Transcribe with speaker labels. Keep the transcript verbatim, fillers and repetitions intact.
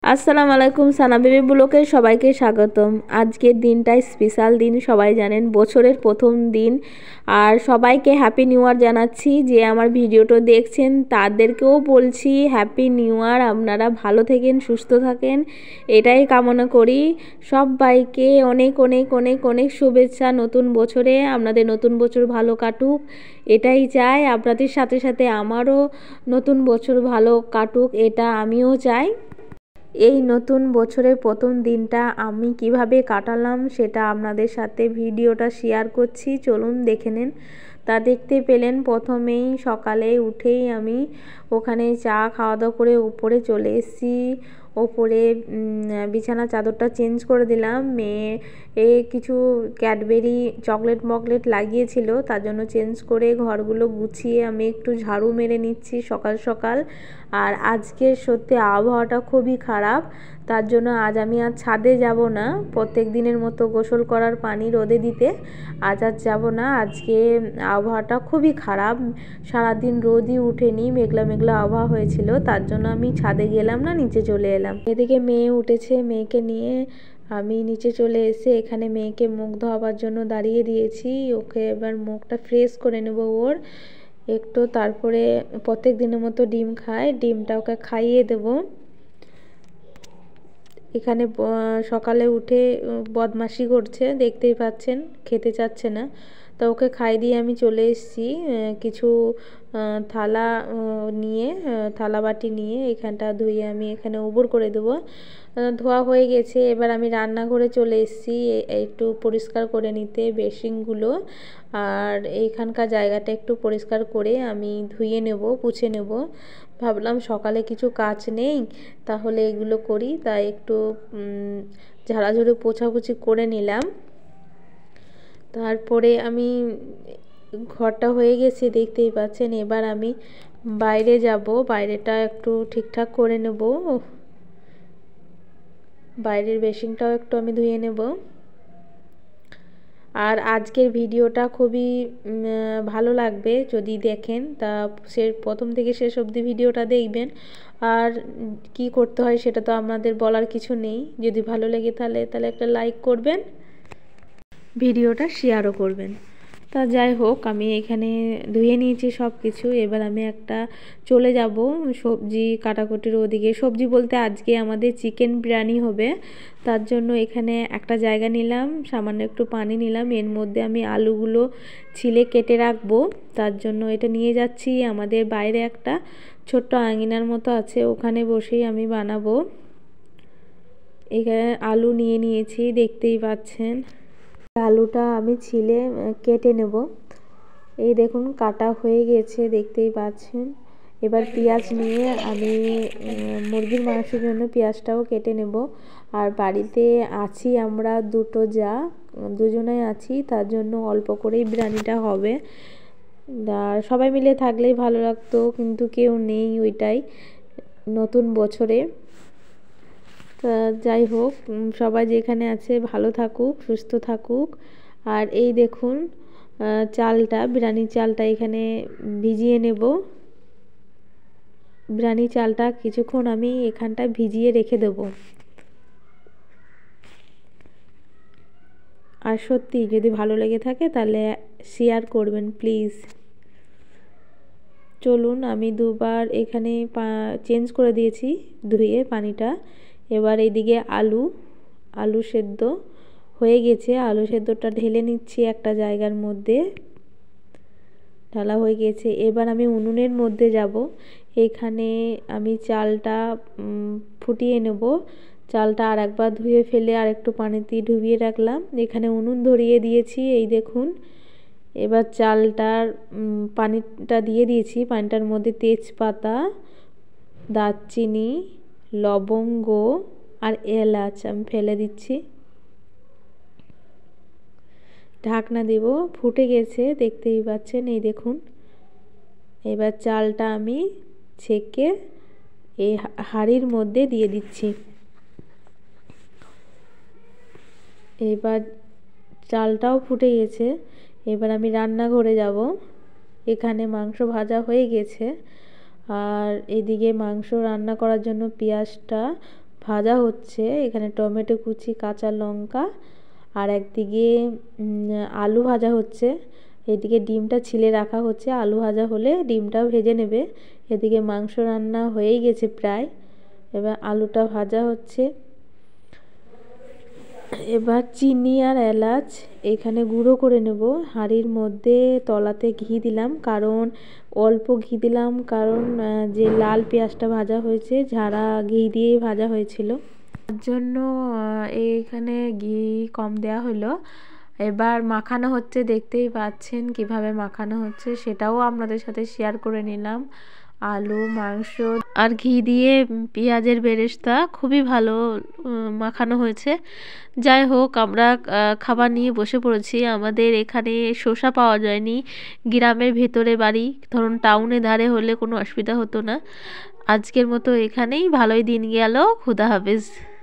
Speaker 1: আসসালামু আলাইকুম, সানা বেবি ব্লগে সবাইকে স্বাগতম। আজকের দিনটাই স্পেশাল দিন, সবাই জানেন, বছরের প্রথম দিন। আর সবাইকে হ্যাপি নিউ ইয়ার জানাচ্ছি। যে আমার ভিডিওটা দেখছেন তাদেরকেও বলছি হ্যাপি নিউ ইয়ার। আপনারা ভালো থাকেন, সুস্থ থাকেন, এটাই কামনা করি। সবাইকে অনেক অনেক অনেক অনেক শুভেচ্ছা নতুন বছরে। আপনাদের নতুন বছর ভালো কাটুক, এটাই চাই। আপনাদের সাথে সাথে আমারও নতুন বছর ভালো কাটুক, এটা আমিও চাই। এই নতুন বছরের প্রথম দিনটা আমি কিভাবে কাটালাম সেটা আপনাদের সাথে ভিডিওটা শেয়ার করছি, চলুন দেখে নিন। তা দেখতে পেলেন প্রথমেই সকালে উঠেই আমি ওখানে চা খাওয়া দাওয়া করে উপরে চলে এসেছি। ওপরে বিছানা চাদরটা চেঞ্জ করে দিলাম। মেয়ে এ কিছু ক্যাডবেরি চকলেট মকলেট লাগিয়েছিল, তার জন্য চেঞ্জ করে ঘরগুলো গুছিয়ে আমি একটু ঝাড়ু মেরে নিচ্ছি সকাল সকাল। আর আজকে সত্যি আবহাওয়াটা খুবই খারাপ, তার জন্য আজ আমি আর ছাদে যাব না। প্রত্যেক দিনের মতো গোসল করার পানি রোদে দিতে আজ আর যাব না। আজকে আবহাওয়াটা খুবই খারাপ, সারাদিন রোদই উঠেনি, মেঘলা মেঘলা আবহাওয়া হয়েছিল, তার জন্য আমি ছাদে গেলাম না, নিচে চলে এলাম। এদিকে মেয়ে উঠেছে, মেয়েকে নিয়ে আমি নিচে চলে এসে এখানে মেয়েকে মুখ ধোয়াবার জন্য দাঁড়িয়ে দিয়েছি। ওকে এবার মুখটা ফ্রেশ করে নেব ওর একটু, তারপরে প্রত্যেক দিনের মতো ডিম খায়, ডিমটা ওকে খাইয়ে দেব। এখানে সকালে উঠে বদমাশি করছে, দেখতেই পাচ্ছেন, খেতে চাচ্ছে না। তো ওকে খাই দিয়ে আমি চলে এসেছি কিছু থালা নিয়ে, থালা বাটি নিয়ে এখানটা ধুয়ে আমি এখানে উবর করে দেবো। ধোয়া হয়ে গেছে, এবার আমি রান্নাঘরে চলে এসেছি একটু পরিষ্কার করে নিতে বেসিনগুলো। আর এইখানকার জায়গাটা একটু পরিষ্কার করে আমি ধুয়ে নেব, পুছে নেব। ভাবলাম সকালে কিছু কাজ নেই, তাহলে এগুলো করি, তাই একটু ঝাড়াঝুড়ি পোছাপুছি করে নিলাম। তারপরে আমি ঘরটা হয়ে গেছে দেখতেই পাচ্ছেন। এবার আমি বাইরে যাব, বাইরেটা একটু ঠিকঠাক করে নেব, বাইরের বেসিনটাও একটু আমি ধুয়ে নেব। আর আজকের ভিডিওটা খুবই ভালো লাগবে যদি দেখেন, তা সে প্রথম থেকে শেষ অবধি ভিডিওটা দেখবেন। আর কি করতে হয় সেটা তো আপনাদের বলার কিছু নেই। যদি ভালো লেগে তাহলে তাহলে একটা লাইক করবেন, ভিডিওটা শেয়ারও করবেন। তা যাই হোক, আমি এখানে ধুয়ে নিয়েছি সব কিছু। এবার আমি একটা চলে যাব সবজি কাটাকুটির ওদিকে। সবজি বলতে আজকে আমাদের চিকেন বিরিয়ানি হবে, তার জন্য এখানে একটা জায়গা নিলাম, সামান্য একটু পানি নিলাম, এর মধ্যে আমি আলুগুলো ছিলে কেটে রাখবো। তার জন্য এটা নিয়ে যাচ্ছি। আমাদের বাইরে একটা ছোট্ট আঙিনার মতো আছে, ওখানে বসেই আমি বানাবো। এখানে আলু নিয়ে নিয়েছি, দেখতেই পাচ্ছেন। আলুটা আমি ছিলে কেটে নেব। এই দেখুন কাটা হয়ে গেছে, দেখতেই পাচ্ছেন। এবার পেঁয়াজ নিয়ে আমি মুরগির মাংসের জন্য পেঁয়াজটাও কেটে নেব। আর বাড়িতে আছি আমরা দুটো যা, দুজনেই আছি, তার জন্য অল্প করেই বিরিয়ানিটা হবে। আর সবাই মিলে থাকলেই ভালো লাগতো, কিন্তু কেউ নেই, ওইটাই নতুন বছরে। তা যাই হোক, সবাই যেখানে আছে ভালো থাকুক, সুস্থ থাকুক। আর এই দেখুন চালটা, বিরিয়ানির চালটা এখানে ভিজিয়ে নেব। বিরিয়ানি চালটা কিছুক্ষণ আমি এখানটায় ভিজিয়ে রেখে দেব। আর সত্যি যদি ভালো লেগে থাকে তাহলে শেয়ার করবেন প্লিজ। চলুন, আমি দুবার এখানে চেঞ্জ করে দিয়েছি ধুয়ে পানিটা। এবার এইদিকে আলু আলু সেদ্ধ হয়ে গেছে, আলু সেদ্ধটা ঢেলে নিচ্ছি একটা জায়গার মধ্যে, ঢালা হয়ে গেছে। এবার আমি উনুনের মধ্যে যাব। এখানে আমি চালটা ফুটিয়ে নেব। চালটা আর একবার ধুয়ে ফেলে আর একটু পানিতে ডুবিয়ে রাখলাম। এখানে উনুন ধরিয়ে দিয়েছি, এই দেখুন। এবার চালটার পানিটা দিয়ে দিয়েছি, পানিটার মধ্যে তেজপাতা, দারচিনি, লবঙ্গ আর এলাচ আমি ফেলে দিচ্ছি, ঢাকনা দেব। ফুটে গেছে দেখতেই পাচ্ছেন, এই দেখুন। এবার চালটা আমি ছেঁকে এই হাঁড়ির মধ্যে দিয়ে দিচ্ছি। এবার চালটাও ফুটে গেছে, এবার আমি রান্নাঘরে যাব। এখানে মাংস ভাজা হয়ে গেছে, আর এদিকে মাংস রান্না করার জন্য পেঁয়াজটা ভাজা হচ্ছে। এখানে টমেটো কুচি, কাঁচা লঙ্কা, আর একদিকে আলু ভাজা হচ্ছে। এদিকে ডিমটা ছিলে রাখা হচ্ছে, আলু ভাজা হলে ডিমটাও ভেজে নেবে। এদিকে মাংস রান্না হয়েই গেছে প্রায়, এবার আলুটা ভাজা হচ্ছে। এবার চিনি আর এলাচ এখানে গুঁড়ো করে নেব। হাঁড়ির মধ্যে তলাতে ঘি দিলাম, কারণ অল্প ঘি দিলাম, কারণ যে লাল পেঁয়াজটা ভাজা হয়েছে ঝাড়া ঘি দিয়েই ভাজা হয়েছিল, তার জন্য এইখানে ঘি কম দেওয়া হলো। এবার মাখানো হচ্ছে, দেখতেই পাচ্ছেন কিভাবে মাখানো হচ্ছে, সেটাও আপনাদের সাথে শেয়ার করে নিলাম। আলু, মাংস আর ঘি দিয়ে পেঁয়াজের বেরেস্তা খুবই ভালো মাখানো হয়েছে। যাই হোক, আমরা খাবার নিয়ে বসে পড়েছি। আমাদের এখানে শসা পাওয়া যায়নি, গ্রামের ভেতরে বাড়ি, ধরুন টাউনে ধারে হলে কোনো অসুবিধা হতো না। আজকের মতো এখানেই, ভালোই দিন গেল, খুদা হাফেজ।